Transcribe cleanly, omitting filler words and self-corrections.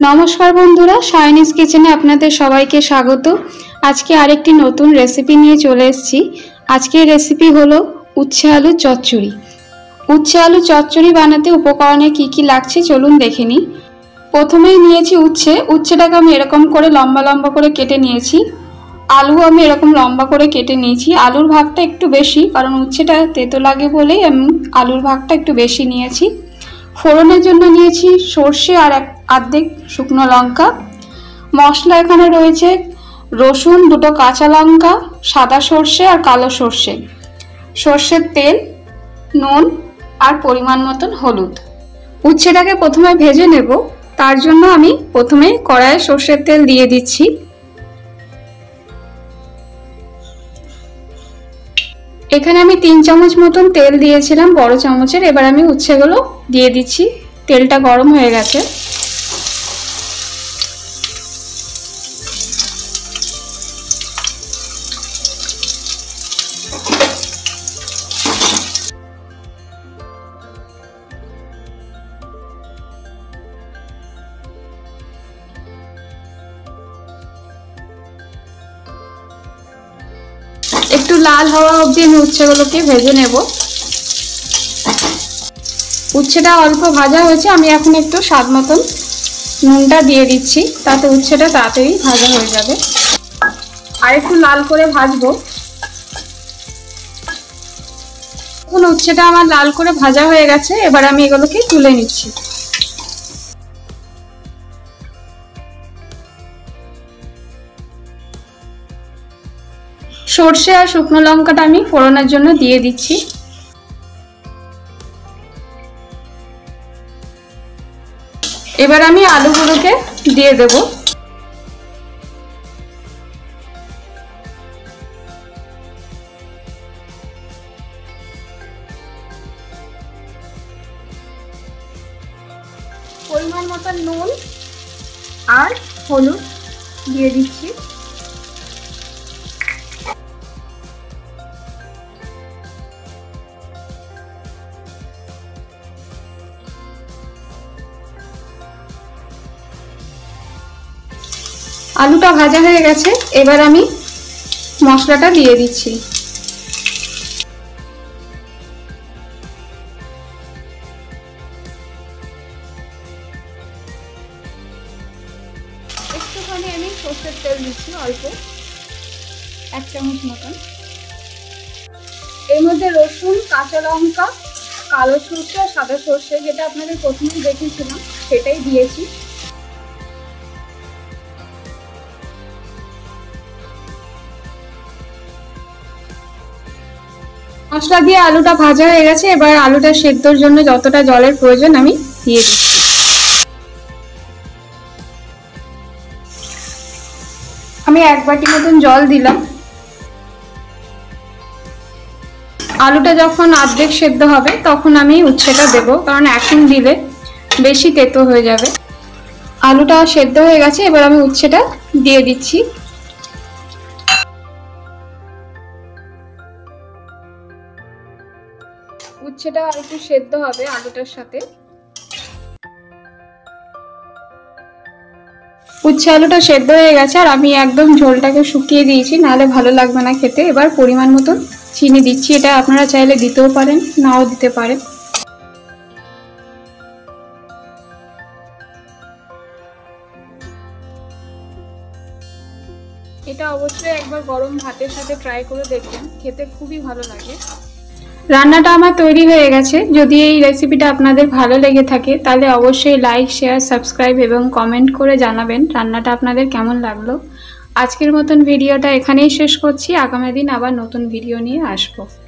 নমস্কার বন্ধুরা, সায়নিস কিচেনে আপনাদের সবাইকে স্বাগত। আজকে আরেকটি নতুন রেসিপি নিয়ে চলে এসেছি। আজকের রেসিপি হলো উচ্ছে আলুর চচ্চড়ি। উচ্ছে আলুর চচ্চড়ি বানাতে উপকরণে কি কি লাগছে চলুন দেখে নিই। প্রথমেই নিয়েছি উচ্ছেটাকে আমি এরকম করে লম্বা লম্বা করে কেটে নিয়েছি। আলু আমি এরকম লম্বা করে কেটে নিয়েছি। আলুর ভাগটা একটু বেশি, কারণ উচ্ছেটা তেতো লাগে বলেই আমি আলুর ভাগটা একটু বেশি নিয়েছি। ফোড়নের জন্য নিয়েছি সর্ষে আর অর্ধেক শুকনো লঙ্কা। মশলা এখানে রয়েছে রসুন, দুটো কাঁচা লঙ্কা, সাদা সর্ষে আর কালো সর্ষে, সর্ষের তেল, নুন আর পরিমাণ মতন হলুদ। উচ্ছেটাকে প্রথমে ভেজে নেব, তার জন্য আমি প্রথমে কড়াইয়ে সর্ষের তেল দিয়ে দিচ্ছি। এখানে আমি 3 চামচ মতন তেল দিয়েছিলাম, বড় চামচের। এবার আমি উচ্ছেগুলো দিয়ে দিচ্ছি। তেলটা গরম হয়ে গেছে। একটু লাল হওয়া অবধি আমি উচ্ছেগুলোকে ভেজে নেব। উচ্ছেটা অল্প ভাজা হয়েছে, আমি এখন একটু স্বাদ মতন নুনটা দিয়ে দিচ্ছি, তাতে উচ্ছেটা তাড়াতাড়ি ভাজা হয়ে যাবে। আর একটু লাল করে ভাজবো। এখন উচ্ছেটা আমার লাল করে ভাজা হয়ে গেছে। এবার আমি এগুলোকে তুলে নিচ্ছি। সর্ষে আর শুকনো লঙ্কাটা আমি ফোড়নের জন্য দিয়ে দিচ্ছি। এবার আমি আলুগুলোকে দিয়ে দেব। পরিমাণ মতন নুন আর হলুদ দিয়ে দিচ্ছি। আলুটা ভাজা হয়ে গেছে। এবার আমি মশলাটা দিয়ে দিচ্ছি। একটুখানি আমি সর্ষের তেল দিচ্ছি, অল্প 1 চামচ মতন। এর মধ্যে রসুন, কাঁচা লঙ্কা, কালো সর্ষে আর সাদা সর্ষে, যেটা আপনাদের প্রথমেই দেখিয়েছিলাম সেটাই দিয়েছি। মশলা দিয়ে আলুটা ভাজা হয়ে গেছে। এবার আলুটা সেদ্ধর জন্য যতটা জলের প্রয়োজন আমি দিয়ে দিচ্ছি। আমি 1 বাটি মতন জল দিলাম। আলুটা যখন অর্ধেক সেদ্ধ হবে তখন আমি উচ্ছেটা দেব, কারণ এখন দিলে বেশি তেতো হয়ে যাবে। আলুটা সেদ্ধ হয়ে গেছে। এবার আমি উচ্ছেটা দিয়ে দিচ্ছি। উচ্ছেটা আর একটু সেদ্ধ হবে আলুটার সাথে। উচ্ছে আলুটা সেদ্ধ হয়ে গেছে আর আমি একদম ঝোলটাকে শুকিয়ে দিয়েছি, নাহলে ভালো লাগবে না খেতে। এবার পরিমাণ মতো চিনি দিচ্ছি। এটা আপনারা চাইলে দিতেও পারেন, নাও দিতে পারেন। এটা অবশ্যই একবার গরম ভাতের সাথে ট্রাই করে দেখবেন, খেতে খুবই ভালো লাগে। রান্নাটা আমার তৈরি হয়ে গেছে। যদি এই রেসিপিটা আপনাদের ভালো লেগে থাকে তাহলে অবশ্যই লাইক, শেয়ার, সাবস্ক্রাইব এবং কমেন্ট করে জানাবেন রান্নাটা আপনাদের কেমন লাগলো। আজকের মতন ভিডিওটা এখানেই শেষ করছি। আগামী দিন আবার নতুন ভিডিও নিয়ে আসবো।